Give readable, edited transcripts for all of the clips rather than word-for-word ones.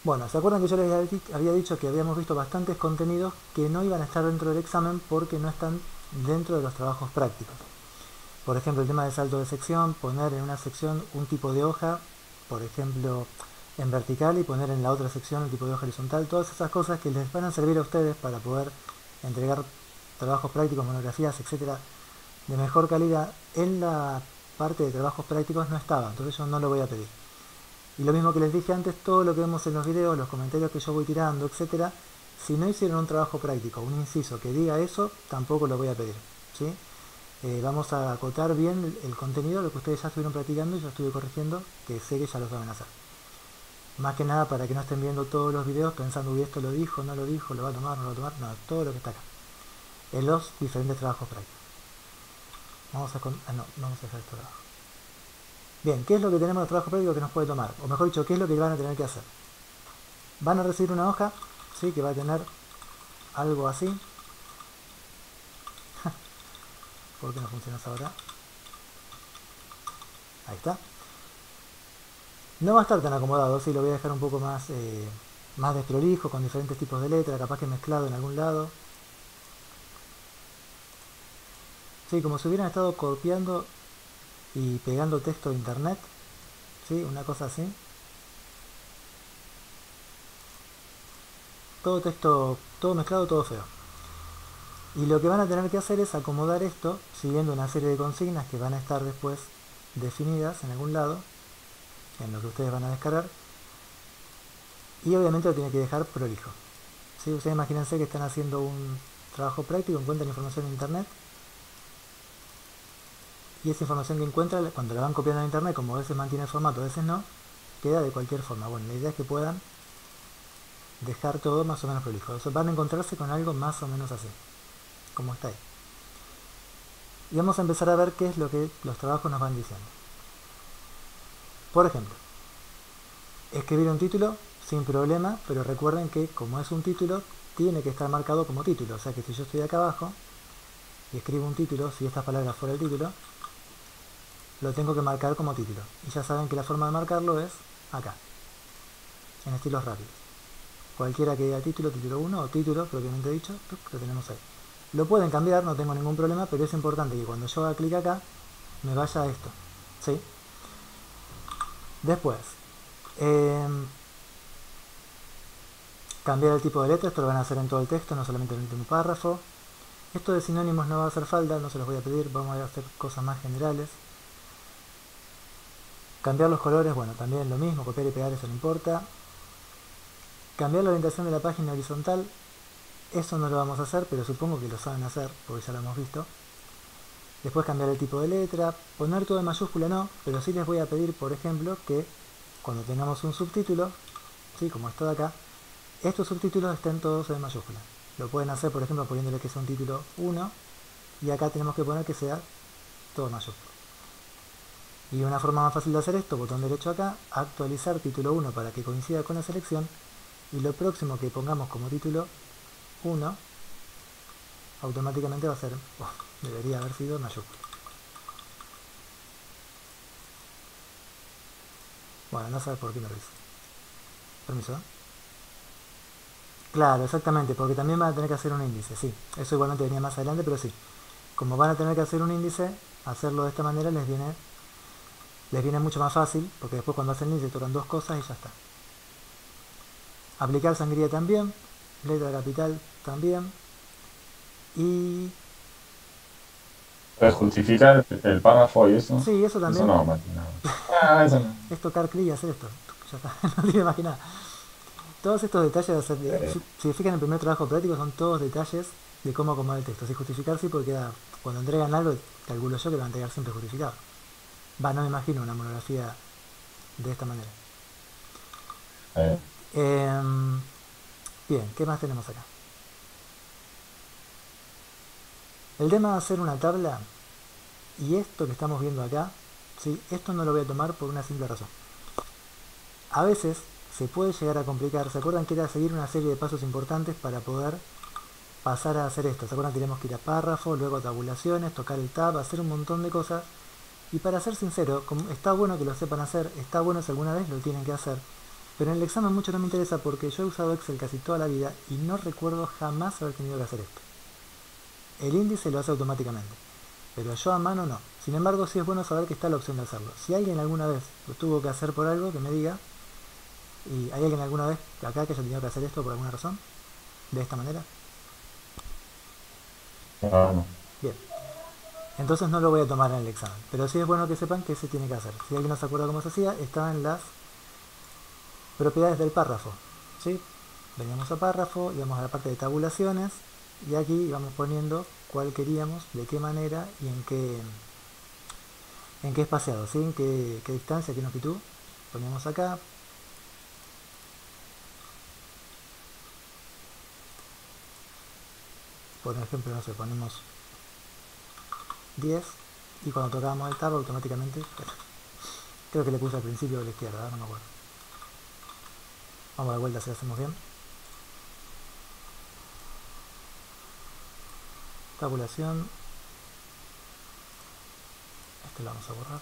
Bueno, ¿se acuerdan que yo les había dicho que habíamos visto bastantes contenidos que no iban a estar dentro del examen porque no están dentro de los trabajos prácticos? Por ejemplo, el tema de salto de sección, poner en una sección un tipo de hoja, por ejemplo, en vertical y poner en la otra sección un tipo de hoja horizontal, todas esas cosas que les van a servir a ustedes para poder entregar trabajos prácticos, monografías, etcétera, de mejor calidad. En la parte de trabajos prácticos no estaba, entonces yo no lo voy a pedir. Y lo mismo que les dije antes, todo lo que vemos en los videos, los comentarios que yo voy tirando, etcétera, si no hicieron un trabajo práctico, un inciso que diga eso, tampoco lo voy a pedir, ¿sí? Vamos a acotar bien el contenido, lo que ustedes ya estuvieron practicando y yo estuve corrigiendo, que sé que ya lo saben hacer. Más que nada para que no estén viendo todos los videos pensando, uy, esto lo dijo, no lo dijo, lo va a tomar, no lo va a tomar, no, todo lo que está acá, en los diferentes trabajos prácticos. Vamos a hacer esto abajo. Bien, ¿qué es lo que tenemos en los trabajos prácticos que nos puede tomar? O mejor dicho, ¿qué es lo que van a tener que hacer? Van a recibir una hoja, ¿sí? Que va a tener algo así. ¿Por qué no funciona eso ahora? Ahí está. No va a estar tan acomodado, sí, lo voy a dejar un poco más desprolijo, con diferentes tipos de letra, capaz que mezclado en algún lado. Sí, como si hubieran estado copiando y pegando texto de internet, ¿sí? Una cosa así. Todo texto, todo mezclado, todo feo. Y lo que van a tener que hacer es acomodar esto siguiendo una serie de consignas que van a estar después definidas en algún lado, en lo que ustedes van a descargar. Y obviamente lo tienen que dejar prolijo. ¿Sí? Ustedes imagínense que están haciendo un trabajo práctico, encuentran información en internet. Y esa información que encuentran, cuando la van copiando en internet, como a veces mantiene el formato, a veces no, queda de cualquier forma. Bueno, la idea es que puedan dejar todo más o menos prolijo. O sea, van a encontrarse con algo más o menos así, como está ahí. Y vamos a empezar a ver qué es lo que los trabajos nos van diciendo. Por ejemplo, escribir un título sin problema, pero recuerden que como es un título, tiene que estar marcado como título. O sea que si yo estoy acá abajo y escribo un título, si estas palabras fuera el título, lo tengo que marcar como título. Y ya saben que la forma de marcarlo es acá, en estilos rápidos. Cualquiera que diga título, título 1 o título propiamente dicho, lo tenemos ahí. Lo pueden cambiar, no tengo ningún problema, pero es importante que cuando yo haga clic acá, me vaya a esto. ¿Sí? Después, cambiar el tipo de letra, esto lo van a hacer en todo el texto, no solamente en el último párrafo. Esto de sinónimos no va a hacer falta, no se los voy a pedir, vamos a hacer cosas más generales. Cambiar los colores, bueno, también lo mismo, copiar y pegar, eso no importa. Cambiar la orientación de la página horizontal, eso no lo vamos a hacer, pero supongo que lo saben hacer, porque ya lo hemos visto. Después cambiar el tipo de letra, poner todo en mayúscula no, pero sí les voy a pedir, por ejemplo, que cuando tengamos un subtítulo, ¿sí? Como esto de acá, estos subtítulos estén todos en mayúscula. Lo pueden hacer, por ejemplo, poniéndole que sea un título 1, y acá tenemos que poner que sea todo mayúscula. Y una forma más fácil de hacer esto, botón derecho acá, actualizar título 1 para que coincida con la selección, y lo próximo que pongamos como título 1, automáticamente va a ser, debería haber sido mayúscula. Bueno, no sabes por qué me lo hice. Permiso, ¿eh? Claro, exactamente, porque también van a tener que hacer un índice, sí. Eso igualmente venía más adelante, pero sí. Como van a tener que hacer un índice, hacerlo de esta manera les viene mucho más fácil, porque después cuando hacen el índice tocan dos cosas y ya está. Aplicar sangría también, letra capital también. Y Puedes justificar el párrafo y eso. sí, eso Eso también. no, Mati, no. Ah, eso no. Es tocar clic y hacer esto. Ya está, no tiene más que nada. Todos estos detalles de hacer, Eh, si se fijan en el primer trabajo práctico, son todos detalles de cómo acomodar el texto. Sin justificar, sí, porque cuando entregan algo, calculo yo que lo van a entregar siempre justificado. No me imagino una monografía de esta manera. eh, Em, bien, ¿qué más tenemos acá? El tema de hacer una tabla y esto que estamos viendo acá, ¿sí? Esto no lo voy a tomar por una simple razón. A veces se puede llegar a complicar. ¿Se acuerdan que era seguir una serie de pasos importantes para poder pasar a hacer esto? ¿Se acuerdan que tenemos que ir a párrafo, luego a tabulaciones, tocar el tab, hacer un montón de cosas? Y para ser sincero, está bueno que lo sepan hacer, está bueno si alguna vez lo tienen que hacer, Pero en el examen mucho no me interesa porque yo he usado Excel casi toda la vida y no recuerdo jamás haber tenido que hacer esto. El índice lo hace automáticamente, pero yo a mano no. Sin embargo, sí es bueno saber que está la opción de hacerlo. Si alguien alguna vez lo tuvo que hacer por algo, que me diga. ¿Y hay alguien alguna vez acá que haya tenido que hacer esto por alguna razón? ¿De esta manera? No. Bien. Entonces no lo voy a tomar en el examen. Pero sí es bueno que sepan que se tiene que hacer. Si alguien no se acuerda cómo se hacía, está en las propiedades del párrafo. ¿Sí? Veníamos a párrafo, íbamos a la parte de tabulaciones y aquí íbamos poniendo cuál queríamos, de qué manera y en qué espaciado, ¿sí? En qué distancia, qué longitud. Poníamos acá. Por ejemplo, no sé, ponemos 10 y cuando tocábamos el tab automáticamente, creo que le puse al principio de la izquierda, no me acuerdo. Vamos a dar vuelta si lo hacemos bien. Tabulación. Este lo vamos a borrar.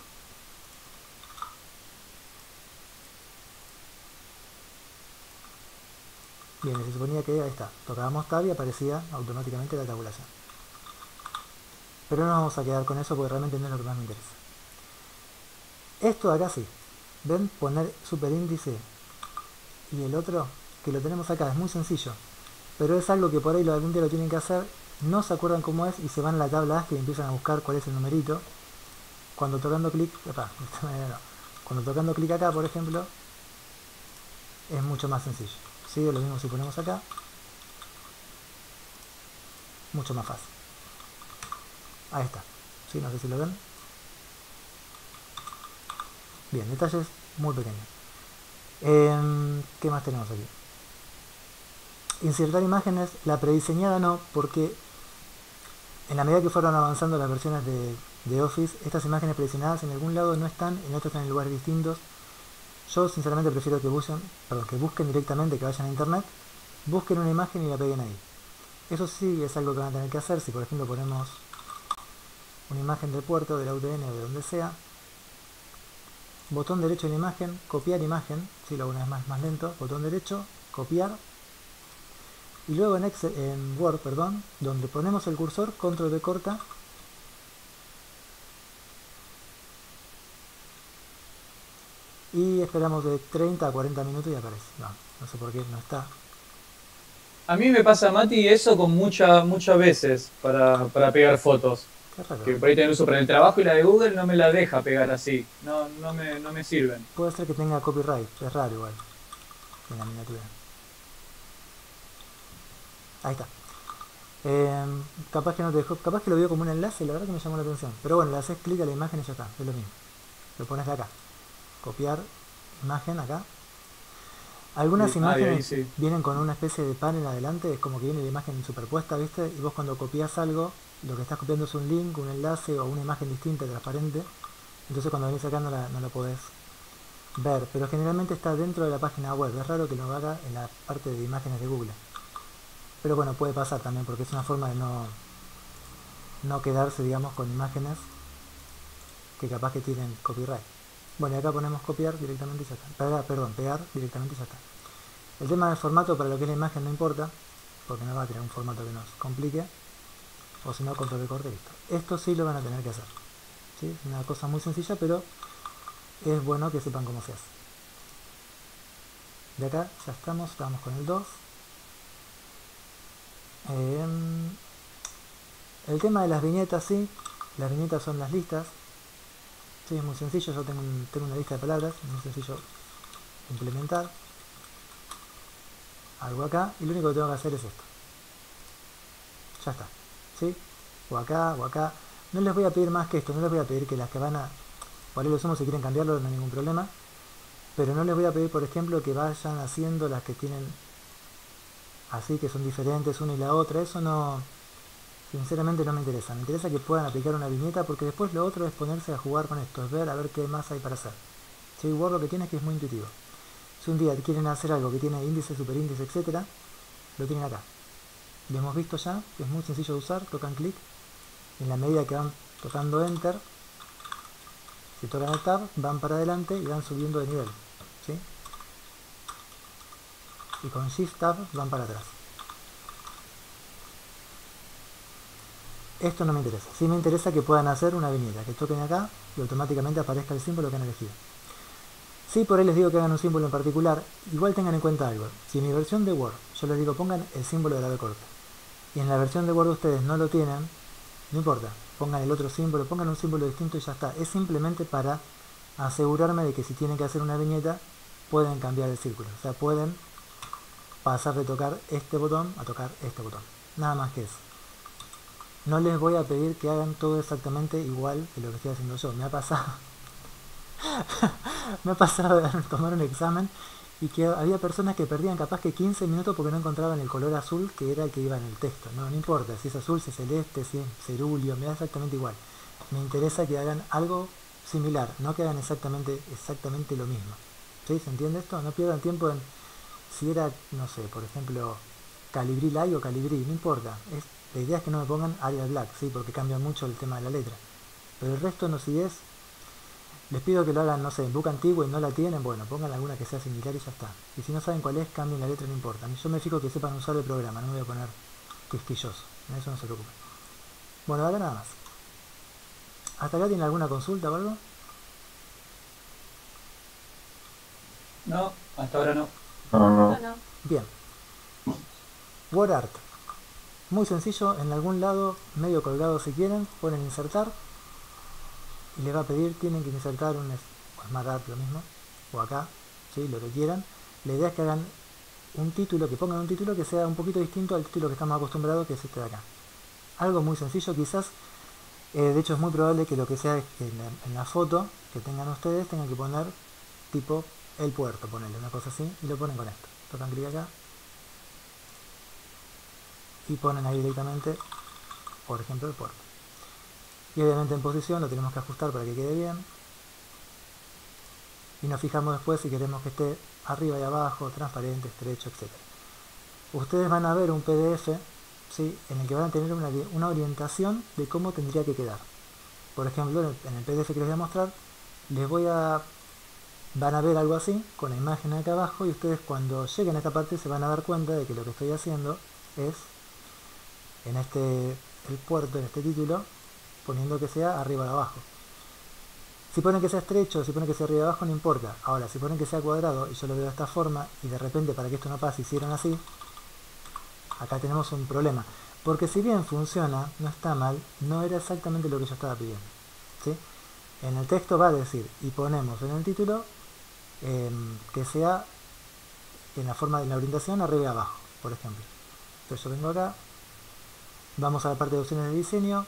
Bien, se suponía que ahí está. Tocábamos tab y aparecía automáticamente la tabulación. Pero no nos vamos a quedar con eso porque realmente no es lo que más me interesa. Esto de acá sí. ¿Ven? Poner superíndice y el otro, que lo tenemos acá, es muy sencillo. Pero es algo que por ahí algún día lo tienen que hacer, no se acuerdan cómo es y se van a la tabla ASCII y empiezan a buscar cuál es el numerito. Cuando tocando clic, cuando tocando clic acá, por ejemplo, es mucho más sencillo. ¿Sí? Lo mismo si ponemos acá, mucho más fácil. Ahí está. ¿Sí? No sé si lo ven. Bien, detalles muy pequeños. ¿Qué más tenemos aquí? Insertar imágenes, la prediseñada no, porque en la medida que fueron avanzando las versiones de Office, estas imágenes prediseñadas en algún lado no están, en otros están en lugares distintos. Yo sinceramente prefiero que busquen directamente, que vayan a internet, busquen una imagen y la peguen ahí. Eso sí es algo que van a tener que hacer. Si por ejemplo ponemos una imagen del puerto, de la UTN o de donde sea, botón derecho en la imagen, copiar imagen, si lo hago una vez más lento, botón derecho, copiar, y luego en Word, donde ponemos el cursor, control V corta, y esperamos de 30 a 40 minutos y aparece. No sé por qué no está. A mí me pasa, Mati, eso con muchas veces para pegar fotos. Que por ahí tengo uso para el trabajo y la de Google no me la deja pegar así. No me sirven. Puede ser que tenga copyright, es raro igual. En la miniatura. Ahí está. Capaz que no te dejó, capaz que lo vio como un enlace, la verdad que me llamó la atención. Pero bueno, le haces clic a la imagen y ya está, es lo mismo. Lo pones de acá. Copiar imagen acá. Algunas imágenes vienen con una especie de panel adelante, es como que viene la imagen superpuesta, ¿viste? Y vos cuando copias algo, lo que estás copiando es un link, un enlace o una imagen distinta, transparente. Entonces cuando venís acá no la podés ver, pero generalmente está dentro de la página web. Es raro que lo haga en la parte de imágenes de Google. Pero bueno, puede pasar también porque es una forma de no quedarse, digamos, con imágenes que capaz que tienen copyright. Bueno, y acá ponemos copiar directamente y ya está. Pegar directamente y ya está. El tema del formato para lo que es la imagen no importa, porque no va a tener un formato que nos complique. O si no, control de corte, listo. Esto sí lo van a tener que hacer. ¿Sí? Es una cosa muy sencilla, pero es bueno que sepan cómo se hace. De acá ya estamos, vamos con el 2. El tema de las viñetas, sí. Las viñetas son las listas. Sí, es muy sencillo, yo tengo una lista de palabras, es muy sencillo implementar. Algo acá, y lo único que tengo que hacer es esto. Ya está, ¿sí? O acá, o acá. No les voy a pedir más que esto, no les voy a pedir que las que van a... Por ahí lo sumo, si quieren cambiarlo no hay ningún problema. Pero no les voy a pedir, por ejemplo, que vayan haciendo las que tienen así, que son diferentes una y la otra. Eso no... Sinceramente no me interesa. Me interesa que puedan aplicar una viñeta porque después lo otro es ponerse a jugar con esto, es ver a ver qué más hay para hacer. ¿Sí? Word lo que tiene es que es muy intuitivo. Si un día quieren hacer algo que tiene índice, superíndice, etcétera, lo tienen acá. Lo hemos visto ya, es muy sencillo de usar, tocan clic. En la medida que van tocando enter, si tocan el tab, van para adelante y van subiendo de nivel. ¿Sí? y con Shift Tab van para atrás. Esto no me interesa. Sí me interesa que puedan hacer una viñeta, que toquen acá y automáticamente aparezca el símbolo que han elegido. Si por ahí les digo que hagan un símbolo en particular, igual tengan en cuenta algo. Si en mi versión de Word yo les digo pongan el símbolo de la B corta y en la versión de Word ustedes no lo tienen, no importa, pongan el otro símbolo, pongan un símbolo distinto y ya está. Es simplemente para asegurarme de que si tienen que hacer una viñeta pueden cambiar el círculo, o sea, pueden pasar de tocar este botón a tocar este botón, nada más que eso. No les voy a pedir que hagan todo exactamente igual que lo que estoy haciendo yo. Me ha pasado me ha pasado de tomar un examen y que había personas que perdían capaz que 15 minutos porque no encontraban el color azul que era el que iba en el texto. No importa si es azul, si es celeste, si es cerúleo, me da exactamente igual. Me interesa que hagan algo similar, no que hagan exactamente lo mismo. ¿Sí? ¿Se entiende esto? No pierdan tiempo en si era, no sé, por ejemplo, Calibri Light o Calibri, no importa. La idea es que no me pongan Arial Black, ¿sí? Porque cambia mucho el tema de la letra. Pero el resto no, si es... Les pido que lo hagan, no sé, en book antiguo y no la tienen, bueno, pongan alguna que sea similar y ya está. Y si no saben cuál es, cambien la letra, no importa. Yo me fijo que sepan usar el programa, no me voy a poner quisquilloso. En eso no se preocupen. Bueno, ahora nada más. ¿Hasta acá tienen alguna consulta o algo? No, hasta ahora no. No. Bien. WordArt. Muy sencillo, en algún lado, medio colgado si quieren, ponen insertar y les va a pedir, tienen que insertar un SmartArt, lo mismo, o acá, ¿sí? Lo que quieran. La idea es que hagan un título, que pongan un título que sea un poquito distinto al título que estamos acostumbrados, que es este de acá. Algo muy sencillo, quizás, de hecho es muy probable que lo que sea es que en la foto que tengan ustedes tengan que poner tipo el puerto, ponerle una cosa así, y lo ponen con esto. Tocan clic acá y ponen ahí directamente, por ejemplo, el puerto. Y obviamente en posición lo tenemos que ajustar para que quede bien. Y nos fijamos después si queremos que esté arriba y abajo, transparente, estrecho, etc. Ustedes van a ver un PDF, ¿sí? En el que van a tener una orientación de cómo tendría que quedar. Por ejemplo, en el PDF que les voy a mostrar, van a ver algo así, con la imagen acá abajo, y ustedes cuando lleguen a esta parte se van a dar cuenta de que lo que estoy haciendo es, en el puerto, en este título, poniendo que sea arriba o abajo. Si ponen que sea estrecho, si ponen que sea arriba o abajo, no importa. Ahora, si ponen que sea cuadrado, y yo lo veo de esta forma, y de repente para que esto no pase hicieron así, acá tenemos un problema. Porque si bien funciona, no está mal, no era exactamente lo que yo estaba pidiendo. ¿Sí? En el texto va a decir, y ponemos en el título, que sea en la forma de la orientación arriba y abajo, por ejemplo. Entonces yo vengo acá, vamos a la parte de opciones de diseño,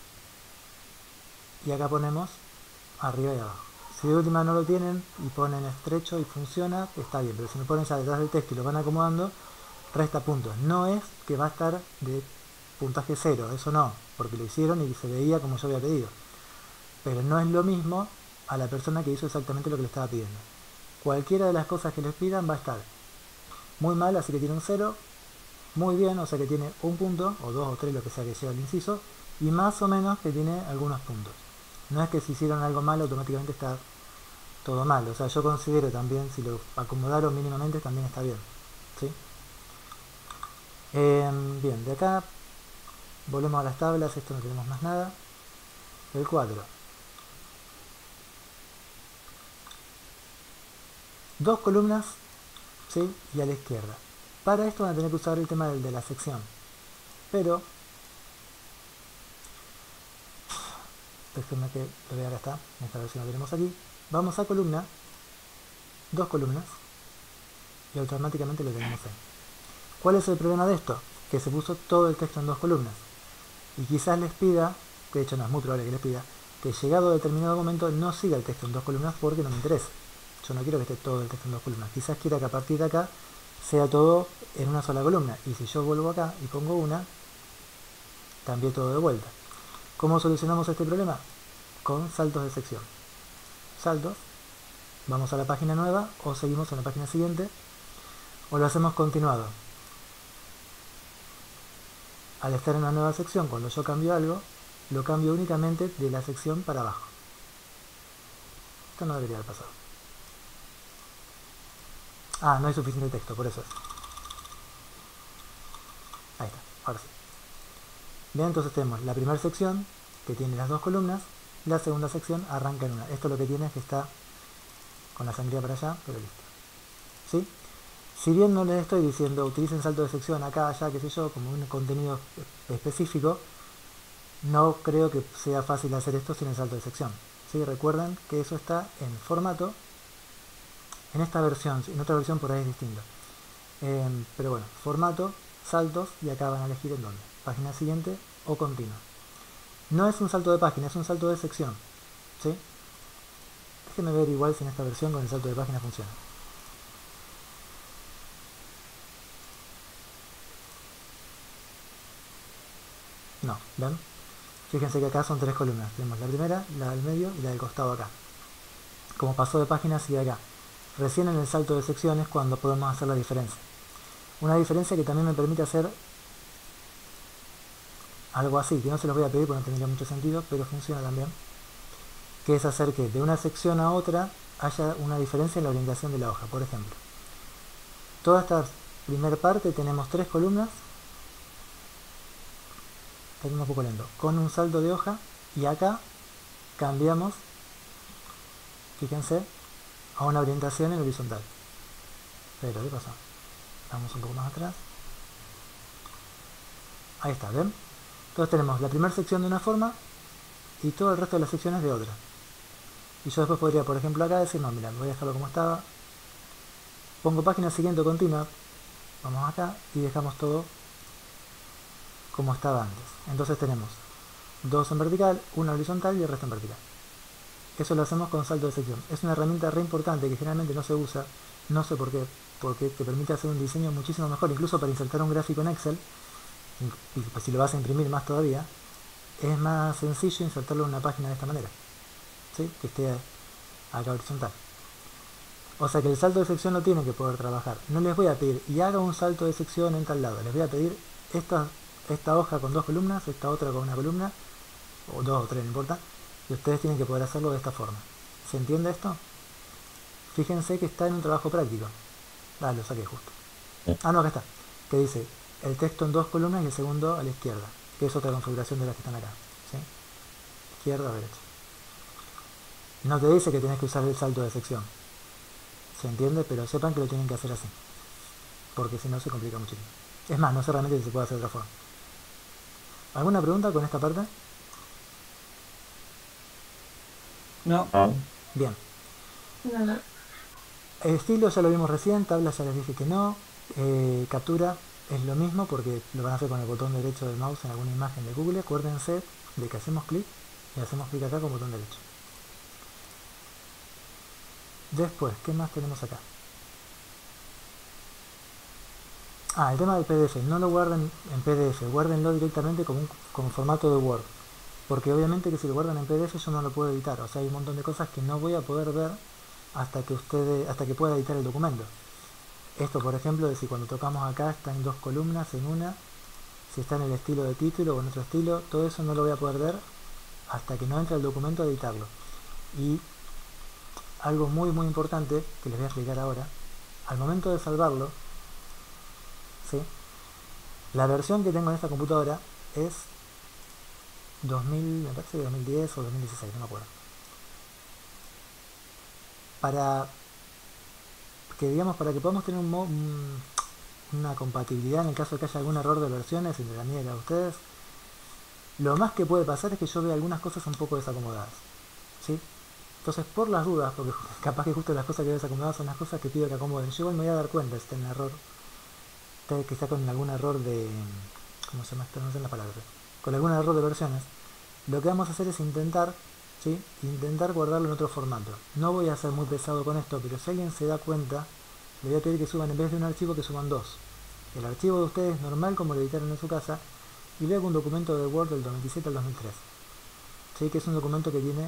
y acá ponemos arriba y abajo. Si de última no lo tienen y ponen estrecho y funciona, está bien, pero si me ponen ya detrás del texto y lo van acomodando, resta puntos. No es que va a estar de puntaje 0, eso no, porque lo hicieron y se veía como yo había pedido. Pero no es lo mismo a la persona que hizo exactamente lo que le estaba pidiendo. Cualquiera de las cosas que les pidan va a estar muy mal, así que tiene un 0, muy bien, o sea que tiene un punto, o 2 o 3, lo que sea que sea el inciso, y más o menos que tiene algunos puntos. No es que si hicieron algo mal automáticamente está todo mal, o sea, yo considero también, si lo acomodaron mínimamente, también está bien, ¿sí? Bien, de acá volvemos a las tablas, esto no tenemos más nada. El cuadro. 2 columnas, ¿sí? Y a la izquierda. Para esto van a tener que usar el tema de la sección, pero déjenme que lo vea, acá está, esta versión lo tenemos aquí. Vamos a columna, 2 columnas, y automáticamente lo tenemos ahí. ¿Cuál es el problema de esto? Que se puso todo el texto en 2 columnas. Y quizás les pida, que de hecho no es muy probable que les pida, que llegado a determinado momento no siga el texto en 2 columnas porque no me interesa. Yo no quiero que esté todo el texto en 2 columnas. Quizás quiera que a partir de acá sea todo en una sola columna. Y si yo vuelvo acá y pongo una, cambie todo de vuelta. ¿Cómo solucionamos este problema? Con saltos de sección. Saltos, vamos a la página nueva o seguimos en la página siguiente o lo hacemos continuado. Al estar en una nueva sección, cuando yo cambio algo, lo cambio únicamente de la sección para abajo. Esto no debería haber pasado. Ah, no hay suficiente texto, por eso es. Ahora sí. Bien, entonces tenemos la primera sección que tiene las dos columnas, la segunda sección arranca en una. Esto lo que tiene es que está con la sangría para allá, pero listo. ¿Sí? Si bien no les estoy diciendo utilicen salto de sección acá, allá, qué sé yo, como un contenido específico, no creo que sea fácil hacer esto sin el salto de sección. ¿Sí? Recuerden que eso está en formato, en esta versión, en otra versión por ahí es distinto. Pero bueno, formato, saltos, y acá van a elegir en dónde. Página siguiente o continua. No es un salto de página, es un salto de sección. ¿Sí? Déjenme ver igual si en esta versión con el salto de página funciona. No, ¿ven? Fíjense que acá son tres columnas. Tenemos la primera, la del medio y la del costado acá. Como pasó de página sigue acá. Recién en el salto de secciones cuando podemos hacer la diferencia. Una diferencia que también me permite hacer algo así, que no se los voy a pedir porque no tendría mucho sentido, pero funciona también. Que es hacer que de una sección a otra haya una diferencia en la orientación de la hoja. Por ejemplo, toda esta primera parte tenemos tres columnas. Está un poco lento. Con un salto de hoja y acá cambiamos, fíjense, a una orientación en horizontal. Pero, ¿qué pasa? Vamos un poco más atrás. Ahí está, ¿ven? Entonces tenemos la primera sección de una forma y todo el resto de las secciones de otra. Y yo después podría, por ejemplo, acá decir, no, mira, voy a dejarlo como estaba. Pongo página siguiente o continua. Vamos acá y dejamos todo como estaba antes. Entonces tenemos dos en vertical, una horizontal y el resto en vertical. Eso lo hacemos con salto de sección. Es una herramienta re importante que generalmente no se usa, no sé por qué, porque te permite hacer un diseño muchísimo mejor, incluso para insertar un gráfico en Excel, y pues si lo vas a imprimir más todavía, es más sencillo insertarlo en una página de esta manera, ¿sí? Que esté acá horizontal. O sea que el salto de sección lo tienen que poder trabajar. No les voy a pedir, y haga un salto de sección en tal lado, les voy a pedir esta hoja con dos columnas, esta otra con una columna, o dos o tres, no importa, y ustedes tienen que poder hacerlo de esta forma. ¿Se entiende esto? Fíjense que está en un trabajo práctico. Ah, lo saqué justo. Ah, no, acá está. Que dice el texto en dos columnas y el segundo a la izquierda, que es otra configuración de las que están acá. ¿Sí? Izquierda o derecha. No te dice que tenés que usar el salto de sección. ¿Se entiende? Pero sepan que lo tienen que hacer así, porque si no se complica muchísimo. Es más, no sé realmente si se puede hacer de otra forma. ¿Alguna pregunta con esta parte? No. Bien. No. El estilo ya lo vimos recién, tabla ya les dije que no. Captura es lo mismo porque lo van a hacer con el botón derecho del mouse en alguna imagen de Google. Acuérdense de que hacemos clic y hacemos clic acá con botón derecho. Después, ¿qué más tenemos acá? Ah, el tema del PDF, no lo guarden en PDF, guárdenlo directamente como formato de Word, porque obviamente que si lo guardan en PDF yo no lo puedo editar, o sea hay un montón de cosas que no voy a poder ver hasta que pueda editar el documento. Esto por ejemplo de si cuando tocamos acá está en dos columnas, en una, si está en el estilo de título o en otro estilo, todo eso no lo voy a poder ver hasta que no entre el documento a editarlo. Y algo muy muy importante que les voy a explicar ahora, al momento de salvarlo, ¿sí? La versión que tengo en esta computadora es 2000, me parece que 2010 o 2016, no me acuerdo. Para que podamos tener una compatibilidad en el caso de que haya algún error de versiones entre la mía y la de ustedes, lo más que puede pasar es que yo vea algunas cosas un poco desacomodadas, ¿sí? Entonces, por las dudas, porque capaz que justo las cosas que veo desacomodadas son las cosas que pido que acomoden, yo igual me voy a dar cuenta si está en error, que está con algún error de... ¿cómo se llama esto? No sé la palabra. Con algún error de versiones. Lo que vamos a hacer es intentar, ¿sí? Intentar guardarlo en otro formato. No voy a ser muy pesado con esto, pero si alguien se da cuenta, le voy a pedir que suban, en vez de un archivo, que suban dos. El archivo de ustedes normal, como lo editaron en su casa, y luego un documento de Word del 97 al 2003. ¿Sí? Que es un documento que tiene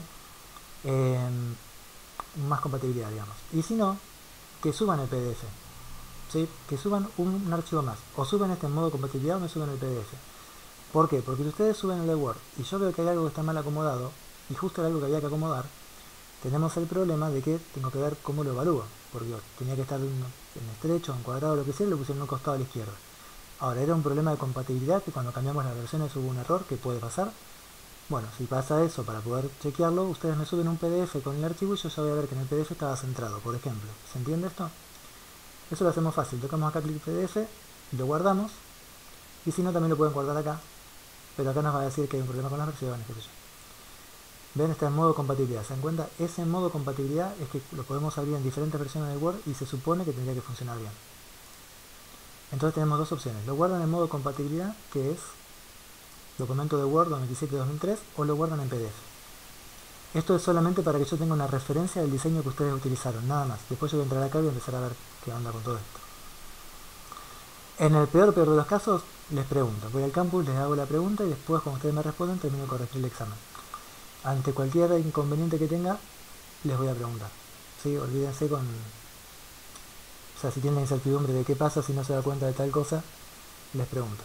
más compatibilidad, digamos. Y si no, que suban el PDF. ¿Sí? Que suban un archivo más. O suben este en modo compatibilidad o me suben el PDF. ¿Por qué? Porque si ustedes suben el de Word y yo veo que hay algo que está mal acomodado, y justo era algo que había que acomodar, tenemos el problema de que tengo que ver cómo lo evalúo. Porque tenía que estar en estrecho, en cuadrado, lo que sea, y lo puse en un costado a la izquierda. Ahora, ¿era un problema de compatibilidad que cuando cambiamos las versiones hubo un error que puede pasar? Bueno, si pasa eso, para poder chequearlo, ustedes me suben un PDF con el archivo y yo ya voy a ver que en el PDF estaba centrado, por ejemplo. ¿Se entiende esto? Eso lo hacemos fácil. Tocamos acá clic PDF, lo guardamos, y si no también lo pueden guardar acá, pero acá nos va a decir que hay un problema con las versiones, qué sé yo. Ven, está en modo compatibilidad. ¿Se dan cuenta? Ese modo compatibilidad es que lo podemos abrir en diferentes versiones de Word y se supone que tendría que funcionar bien. Entonces tenemos dos opciones. Lo guardan en modo compatibilidad, que es documento de Word 2007-2003, o lo guardan en PDF. Esto es solamente para que yo tenga una referencia del diseño que ustedes utilizaron, nada más. Después yo voy a entrar acá y voy a empezar a ver qué onda con todo esto. En el peor de los casos, les pregunto. Voy al campus, les hago la pregunta y después, cuando ustedes me responden, termino de corregir el examen. Ante cualquier inconveniente que tenga, les voy a preguntar. ¿Sí? Olvídense con... O sea, si tienen la incertidumbre de qué pasa si no se da cuenta de tal cosa, les pregunto.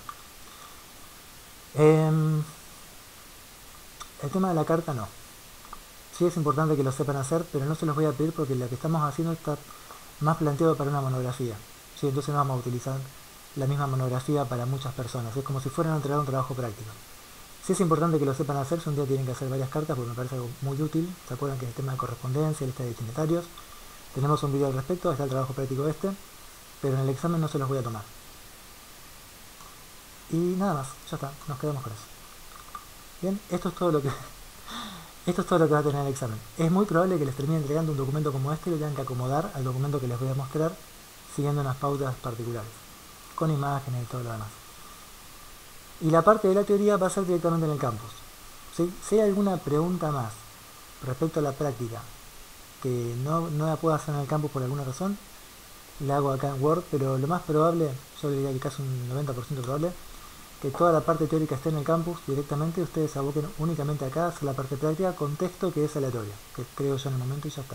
El tema de la carta no. Sí es importante que lo sepan hacer, pero no se los voy a pedir porque lo que estamos haciendo está más planteado para una monografía. ¿Sí? Entonces no vamos a utilizar la misma monografía para muchas personas. Es como si fueran a entregar un trabajo práctico. Sí es importante que lo sepan hacer, si un día tienen que hacer varias cartas, porque me parece algo muy útil. ¿Se acuerdan que el tema de correspondencia, lista de destinatarios? Tenemos un video al respecto, está el trabajo práctico este, pero en el examen no se los voy a tomar. Y nada más, ya está, nos quedamos con eso. Bien, esto es todo lo que va a tener el examen. Es muy probable que les termine entregando un documento como este y lo tengan que acomodar al documento que les voy a mostrar, siguiendo unas pautas particulares, con imágenes y todo lo demás. Y la parte de la teoría va a ser directamente en el campus. ¿Sí? Si hay alguna pregunta más respecto a la práctica que no la puedo hacer en el campus por alguna razón, la hago acá en Word, pero lo más probable, yo diría que casi un 90% probable, que toda la parte teórica esté en el campus directamente, ustedes aboquen únicamente acá a hacer la parte práctica con texto que es aleatorio, que creo yo en el momento y ya está.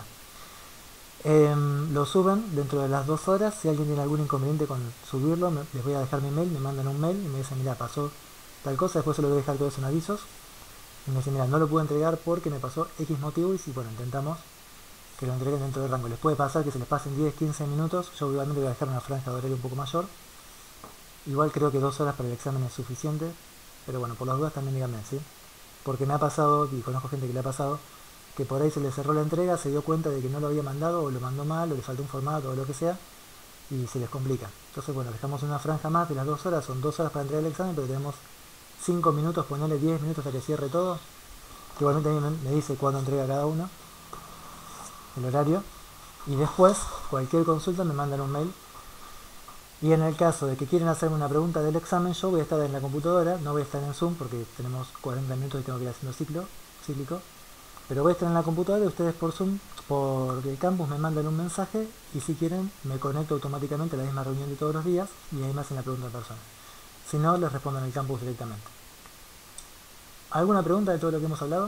Lo suben dentro de las 2 horas. Si alguien tiene algún inconveniente con subirlo, les voy a dejar mi mail, me mandan un mail y me dicen, mira, pasó tal cosa, después se lo voy a dejar todo eso en avisos. Y me dicen, mira, no lo puedo entregar porque me pasó X motivo, y si, bueno, intentamos que lo entreguen dentro del rango. Les puede pasar que se les pasen 10-15 minutos, yo obviamente voy a dejar una franja de horario un poco mayor. Igual creo que 2 horas para el examen es suficiente, pero bueno, por las dudas también díganme, ¿sí? Porque me ha pasado, y conozco gente que le ha pasado, que por ahí se le cerró la entrega, se dio cuenta de que no lo había mandado, o lo mandó mal, o le faltó un formato, o lo que sea, y se les complica. Entonces, bueno, dejamos una franja más de las 2 horas, son 2 horas para entregar el examen, pero tenemos 5 minutos, ponerle 10 minutos hasta que cierre todo, que igualmente a mí me dice cuándo entrega cada uno, el horario, y después, cualquier consulta me mandan un mail. Y en el caso de que quieren hacerme una pregunta del examen, yo voy a estar en la computadora, no voy a estar en Zoom porque tenemos 40 minutos y tengo que ir haciendo cíclico, pero voy a estar en la computadora y ustedes por Zoom, por el campus, me mandan un mensaje y si quieren me conecto automáticamente a la misma reunión de todos los días y ahí me hacen la pregunta en persona. Si no, les respondo en el campus directamente. ¿Alguna pregunta de todo lo que hemos hablado?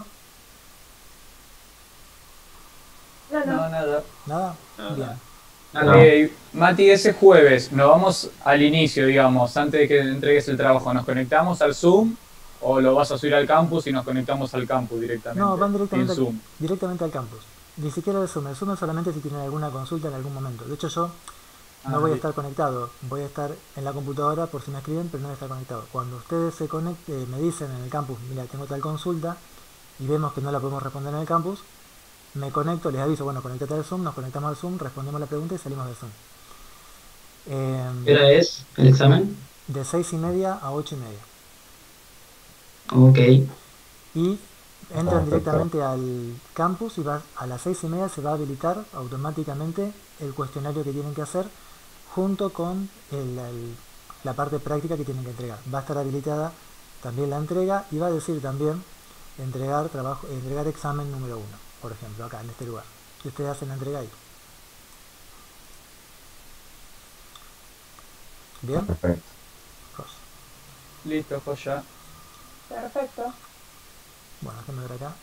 No, nada. ¿Nada? Bien. Mati, ese jueves nos vamos al inicio, digamos, antes de que entregues el trabajo, ¿nos conectamos al Zoom o lo vas a subir al campus y nos conectamos al campus directamente? No, van directamente al campus. Ni siquiera el Zoom es solamente si tienen alguna consulta en algún momento. De hecho yo no voy a estar conectado, voy a estar en la computadora por si me escriben, pero no voy a estar conectado. Cuando ustedes se conecten, me dicen en el campus, mira, tengo tal consulta y vemos que no la podemos responder en el campus, me conecto, les aviso, bueno, conectate al Zoom, nos conectamos al Zoom, respondemos la pregunta y salimos del Zoom. ¿Qué hora es el examen? De 6:30 a 8:30. Ok. Y entran directamente al campus y a las 6:30 se va a habilitar automáticamente el cuestionario que tienen que hacer junto con la parte práctica que tienen que entregar. Va a estar habilitada también la entrega y va a decir también entregar examen número 1, por ejemplo, acá en este lugar. Y ustedes hacen la entrega ahí. ¿Bien? Perfecto. Listo, joya. Perfecto. Bueno, déjenme ver acá.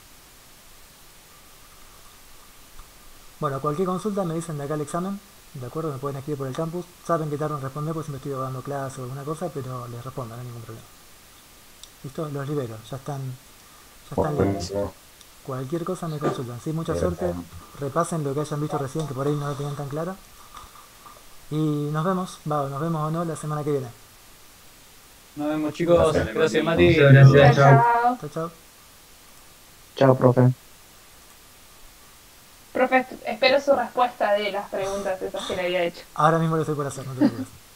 Bueno, cualquier consulta me dicen de acá el examen, ¿de acuerdo? Me pueden escribir por el campus. Saben que tardo en responder porque si me estoy dando clase o alguna cosa, pero les respondo, no hay ningún problema. ¿Listo? Los libero, ya están libres. Cualquier cosa me consultan. Sí, mucha suerte. Repasen lo que hayan visto recién, que por ahí no lo tenían tan claro. Y nos vemos o no la semana que viene. Nos vemos, chicos. Gracias, Mati. Muchas gracias. Chao. Chao. Chao, profe. Profe, espero su respuesta de las preguntas esas que le había hecho. Ahora mismo lo estoy por hacer, no te preocupes.